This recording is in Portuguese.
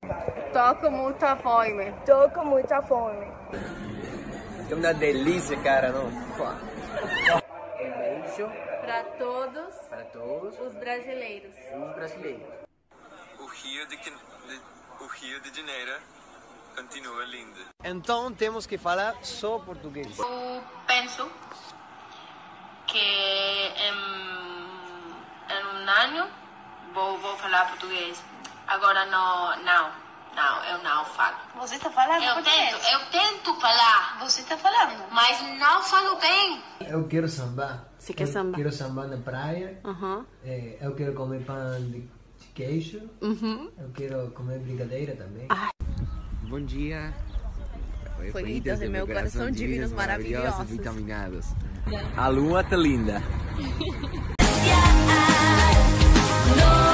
Tô com muita fome. Tô com muita fome. É uma delícia, cara, não? Beijo Para todos os brasileiros. O Rio de Janeiro continua lindo. Então temos que falar só português. Eu penso que em um ano vou falar português. Agora eu não falo. Você tá falando português? Eu tento falar. Você tá falando? Mas não falo bem. Eu quero sambar. Você quer sambar? Quero sambar na praia. Eu quero comer pão de queijo. Eu quero comer brigadeira também. Bom dia. Floridas de meu coração, divinos, maravilhosos. Vitaminados. A lua tá linda. No